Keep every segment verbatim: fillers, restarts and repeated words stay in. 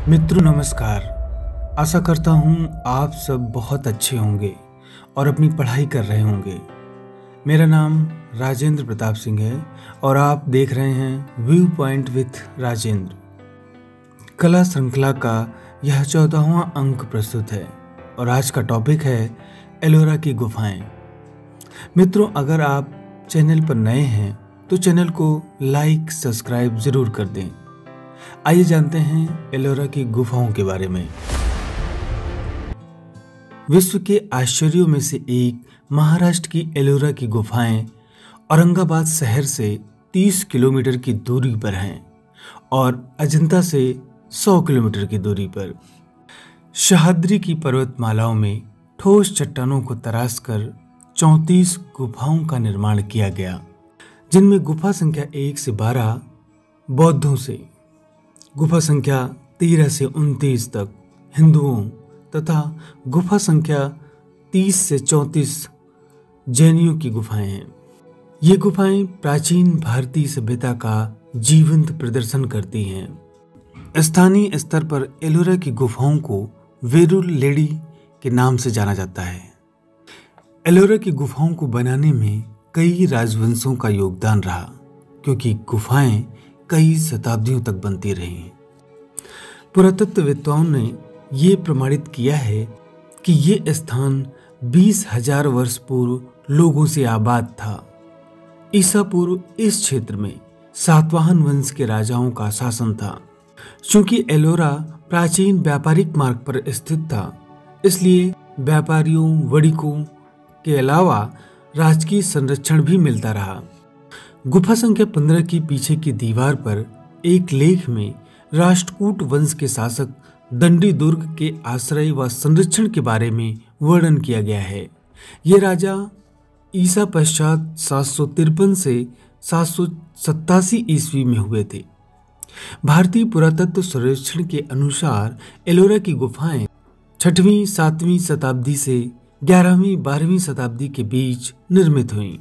मित्रों नमस्कार। आशा करता हूँ आप सब बहुत अच्छे होंगे और अपनी पढ़ाई कर रहे होंगे। मेरा नाम राजेंद्र प्रताप सिंह है और आप देख रहे हैं व्यू पॉइंट विथ राजेंद्र। कला श्रृंखला का यह चौदहवां अंक प्रस्तुत है और आज का टॉपिक है एलोरा की गुफाएं। मित्रों, अगर आप चैनल पर नए हैं तो चैनल को लाइक सब्सक्राइब जरूर कर दें। आइए जानते हैं एलोरा की गुफाओं के बारे में। विश्व के आश्चर्यों में से एक महाराष्ट्र की एलोरा की गुफाएं औरंगाबाद शहर से तीस किलोमीटर की दूरी पर हैं और अजंता से सौ किलोमीटर की दूरी पर। सह्याद्री की पर्वतमालाओं में ठोस चट्टानों को तराशकर चौंतीस गुफाओं का निर्माण किया गया, जिनमें गुफा संख्या एक से बारह बौद्धों से, गुफा संख्या तेरह से उनतीस तक हिंदुओं तथा गुफा संख्या तीस से चौंतीस जैनियों की गुफाएं हैं। ये गुफाएं प्राचीन भारतीय सभ्यता का जीवंत प्रदर्शन करती हैं। स्थानीय स्तर पर एलोरा की गुफाओं को वेरुल लेडी के नाम से जाना जाता है। एलोरा की गुफाओं को बनाने में कई राजवंशों का योगदान रहा, क्योंकि गुफाएं कई शताब्दियों तक बनती रही। पुरातत्वविद्वाओं ने ये प्रमाणित किया है कि ये स्थान बीस हजार वर्ष पूर्व लोगों से आबाद था। ईसा पूर्व इस क्षेत्र में सातवाहन वंश के राजाओं का शासन था। चूंकि एलोरा प्राचीन व्यापारिक मार्ग पर स्थित था, इसलिए व्यापारियों वणिकों के अलावा राजकीय संरक्षण भी मिलता रहा। गुफा संख्या पंद्रह की पीछे की दीवार पर एक लेख में राष्ट्रकूट वंश के शासक दंडी दुर्ग के आश्रय व संरक्षण के बारे में वर्णन किया गया है। ये राजा ईसा पश्चात सात सौ तिरपन से सात सौ सत्तासी ईस्वी में हुए थे। भारतीय पुरातत्व सर्वेक्षण के अनुसार एलोरा की गुफाएं छठवीं सातवीं शताब्दी से ग्यारहवीं बारहवीं शताब्दी के बीच निर्मित हुईं,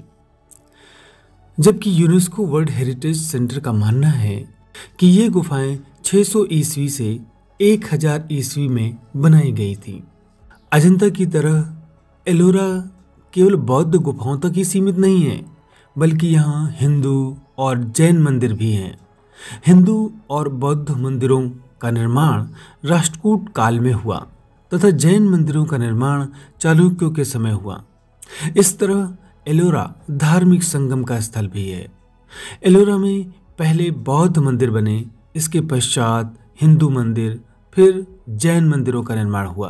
जबकि यूनेस्को वर्ल्ड हेरिटेज सेंटर का मानना है कि ये गुफाएं छह सौ ईस्वी से एक हज़ार ईस्वी में बनाई गई थी। अजंता की तरह एलोरा केवल बौद्ध गुफाओं तक ही सीमित नहीं है, बल्कि यहाँ हिंदू और जैन मंदिर भी हैं। हिंदू और बौद्ध मंदिरों का निर्माण राष्ट्रकूट काल में हुआ तथा जैन मंदिरों का निर्माण चालुक्यों के समय हुआ। इस तरह एलोरा धार्मिक संगम का स्थल भी है। एलोरा में पहले बौद्ध मंदिर बने, इसके पश्चात हिंदू मंदिर, फिर जैन मंदिरों का निर्माण हुआ।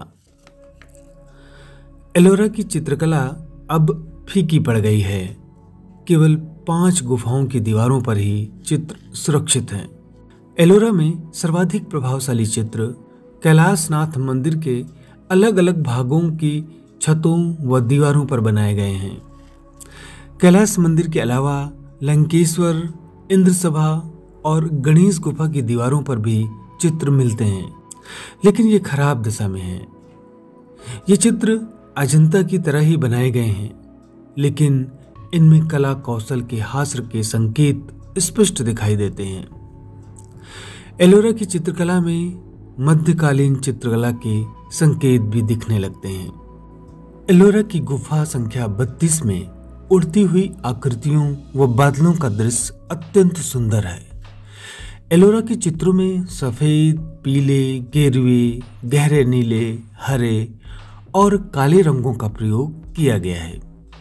एलोरा की चित्रकला अब फीकी पड़ गई है। केवल पांच गुफाओं की दीवारों पर ही चित्र सुरक्षित हैं। एलोरा में सर्वाधिक प्रभावशाली चित्र कैलाशनाथ मंदिर के अलग अलग भागों की छतों व दीवारों पर बनाए गए हैं। कैलाश मंदिर के अलावा लंकेश्वर, इंद्रसभा और गणेश गुफा की दीवारों पर भी चित्र मिलते हैं, लेकिन ये खराब दशा में हैं। ये चित्र अजंता की तरह ही बनाए गए हैं, लेकिन इनमें कला कौशल के हास्य के संकेत स्पष्ट दिखाई देते हैं। एलोरा की चित्रकला में मध्यकालीन चित्रकला के संकेत भी दिखने लगते हैं। एलोरा की गुफा संख्या बत्तीस में उड़ती हुई आकृतियों व बादलों का दृश्य अत्यंत सुंदर है। एलोरा के चित्रों में सफेद, पीले, गेरुए, गहरे नीले, हरे और काले रंगों का प्रयोग किया गया है।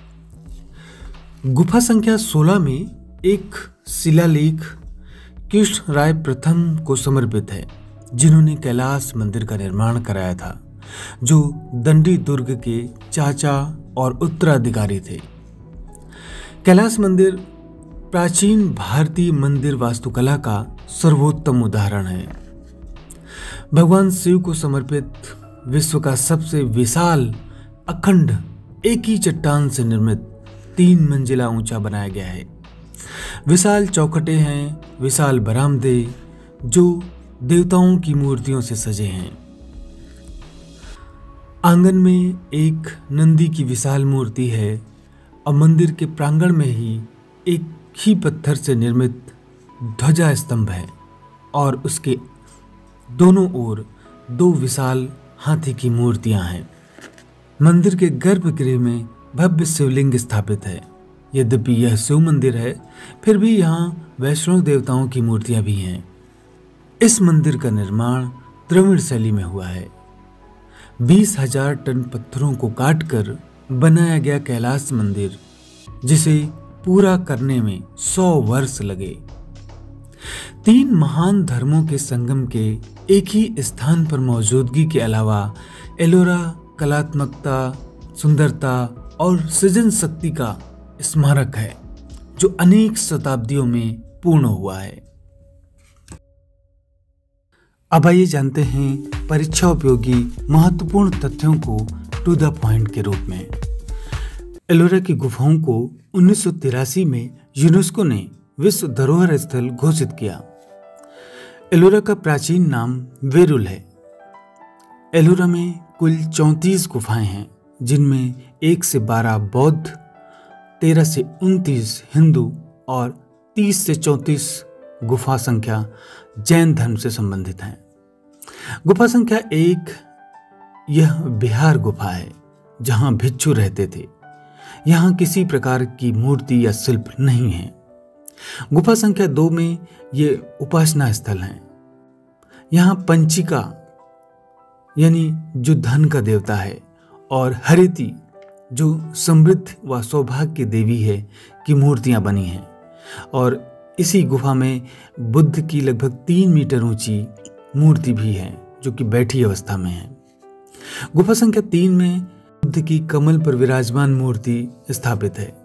गुफा संख्या सोलह में एक शिलालेख कृष्ण राय प्रथम को समर्पित है, जिन्होंने कैलाश मंदिर का निर्माण कराया था, जो दंडी दुर्ग के चाचा और उत्तराधिकारी थे। कैलाश मंदिर प्राचीन भारतीय मंदिर वास्तुकला का सर्वोत्तम उदाहरण है। भगवान शिव को समर्पित विश्व का सबसे विशाल अखंड एक ही चट्टान से निर्मित तीन मंजिला ऊंचा बनाया गया है। विशाल चौखटें हैं, विशाल बरामदे जो देवताओं की मूर्तियों से सजे हैं। आंगन में एक नंदी की विशाल मूर्ति है और मंदिर के प्रांगण में ही एक ही पत्थर से निर्मित ध्वजा स्तंभ है और उसके दोनों ओर दो विशाल हाथी की मूर्तियां हैं। मंदिर के गर्भगृह में भव्य शिवलिंग स्थापित है। यद्यपि यह शिव मंदिर है, फिर भी यहाँ वैष्णव देवताओं की मूर्तियां भी हैं। इस मंदिर का निर्माण द्रविड़ शैली में हुआ है। बीस हजार टन पत्थरों को काटकर बनाया गया कैलाश मंदिर, जिसे पूरा करने में सौ वर्ष लगे। तीन महान धर्मों के संगम के एक ही स्थान पर मौजूदगी के अलावा एलोरा कलात्मकता, सुंदरता और सृजन शक्ति का स्मारक है, जो अनेक शताब्दियों में पूर्ण हुआ है। अब आइए जानते हैं परीक्षा उपयोगी महत्वपूर्ण तथ्यों को टू द पॉइंट के रूप में। एलोरा की गुफाओं को उन्नीस सौ तिरासी में यूनेस्को ने विश्व धरोहर स्थल घोषित किया। एलोरा का प्राचीन नाम वेरुल है। एलोरा में कुल चौंतीस गुफाएं हैं, जिनमें एक से बारह बौद्ध, तेरह से उनतीस हिंदू और तीस से चौंतीस गुफा संख्या जैन धर्म से संबंधित हैं। गुफा संख्या एक, यह बिहार गुफा है, जहां भिक्षु रहते थे। यहां किसी प्रकार की मूर्ति या शिल्प नहीं है। गुफा संख्या दो में ये उपासना स्थल हैं। यहां पंचिका यानी जो धन का देवता है और हरिति जो समृद्ध व सौभाग्य की देवी है की मूर्तियां बनी हैं। और इसी गुफा में बुद्ध की लगभग तीन मीटर ऊंची मूर्ति भी है, जो कि बैठी अवस्था में है। गुफा संख्या तीन में बुद्ध की कमल पर विराजमान मूर्ति स्थापित है।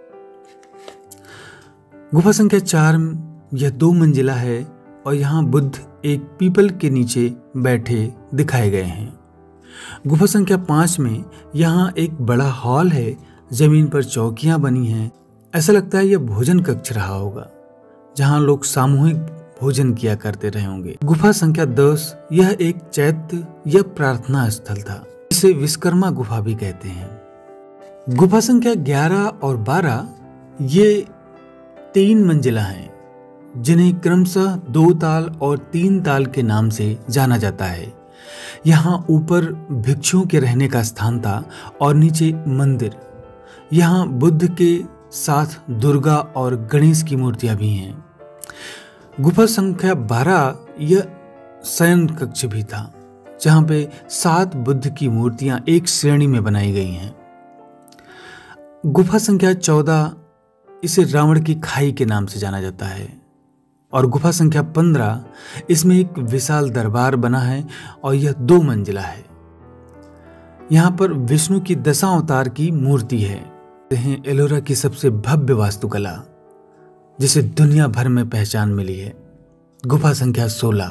गुफा संख्या चार, यह दो मंजिला है और यहाँ बुद्ध एक पीपल के नीचे बैठे दिखाए गए हैं। गुफा संख्या पाँच में यहाँ एक बड़ा हॉल है, जमीन पर चौकियां बनी हैं। ऐसा लगता है यह भोजन कक्ष रहा होगा, जहाँ लोग सामूहिक भोजन किया करते रहे होंगे। गुफा संख्या दस, यह एक चैत्य या प्रार्थना स्थल था, इसे विश्वकर्मा गुफा भी कहते हैं। गुफा संख्या ग्यारह और बारह ये तीन मंजिला हैं, जिन्हें क्रमशः दो ताल और तीन ताल के नाम से जाना जाता है। यहाँ ऊपर भिक्षुओं के रहने का स्थान था और नीचे मंदिर। यहाँ बुद्ध के साथ दुर्गा और गणेश की मूर्तियां भी हैं। गुफा संख्या बारह यह शयन कक्ष भी था, जहाँ पे सात बुद्ध की मूर्तियां एक श्रेणी में बनाई गई हैं। गुफा संख्या चौदह, इसे रावण की खाई के नाम से जाना जाता है। और गुफा संख्या पंद्रह, इसमें एक विशाल दरबार बना है और यह दो मंजिला है। यहाँ पर विष्णु की दशा अवतार की मूर्ति है। यह एलोरा की सबसे भव्य वास्तुकला, जिसे दुनिया भर में पहचान मिली है। गुफा संख्या सोलह,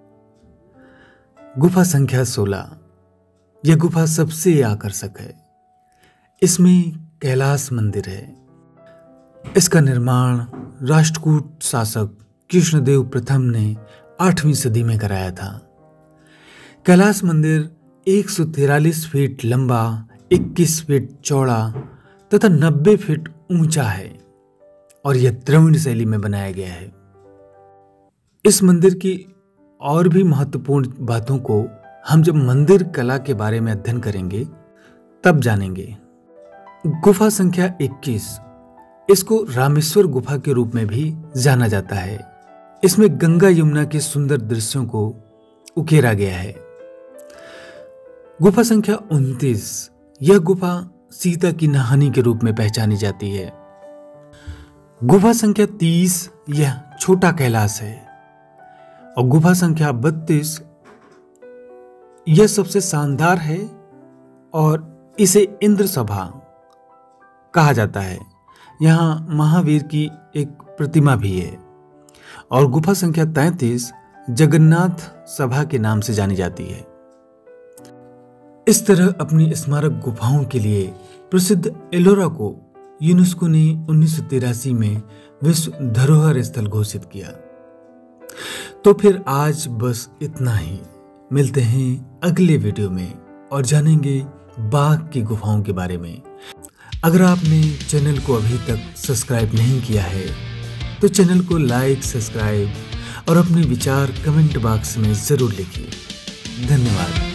गुफा संख्या सोलह, यह गुफा सबसे आकर्षक है। इसमें कैलाश मंदिर है। इसका निर्माण राष्ट्रकूट शासक कृष्णदेव प्रथम ने आठवीं सदी में कराया था। कैलाश मंदिर एक सौ तिरालीस फीट लंबा, इक्कीस फीट चौड़ा तथा नब्बे फीट ऊंचा है और यह द्रविड़ शैली में बनाया गया है। इस मंदिर की और भी महत्वपूर्ण बातों को हम जब मंदिर कला के बारे में अध्ययन करेंगे तब जानेंगे। गुफा संख्या इक्कीस, इसको रामेश्वर गुफा के रूप में भी जाना जाता है। इसमें गंगा यमुना के सुंदर दृश्यों को उकेरा गया है। गुफा संख्या उनतीस, यह गुफा सीता की नहानी के रूप में पहचानी जाती है। गुफा संख्या तीस, यह छोटा कैलाश है। और गुफा संख्या बत्तीस, यह सबसे शानदार है और इसे इंद्र सभा कहा जाता है। यहाँ महावीर की एक प्रतिमा भी है। और गुफा संख्या तैंतीस जगन्नाथ सभा के नाम से जानी जाती है। इस तरह अपनी स्मारक गुफाओं के लिए प्रसिद्ध एलोरा को यूनेस्को ने उन्नीस सौ तिरासी में विश्व धरोहर स्थल घोषित किया। तो फिर आज बस इतना ही। मिलते हैं अगले वीडियो में और जानेंगे बाघ की गुफाओं के बारे में। अगर आपने चैनल को अभी तक सब्सक्राइब नहीं किया है तो चैनल को लाइक, सब्सक्राइब और अपने विचार कमेंट बॉक्स में जरूर लिखिए। धन्यवाद।